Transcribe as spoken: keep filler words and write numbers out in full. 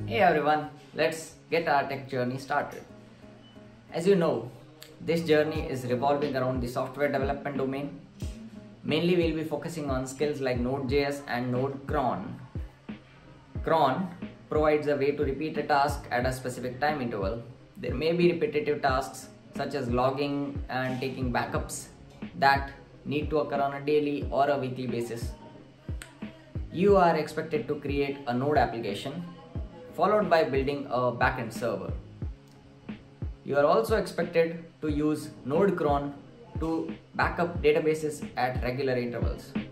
Hey everyone, let's get our tech journey started. As you know, this journey is revolving around the software development domain. Mainly we'll be focusing on skills like Node.js and Node cron. Cron provides a way to repeat a task at a specific time interval. There may be repetitive tasks such as logging and taking backups that need to occur on a daily or a weekly basis. You are expected to create a Node application followed by building a backend server. You are also expected to use Node cron to back up databases at regular intervals.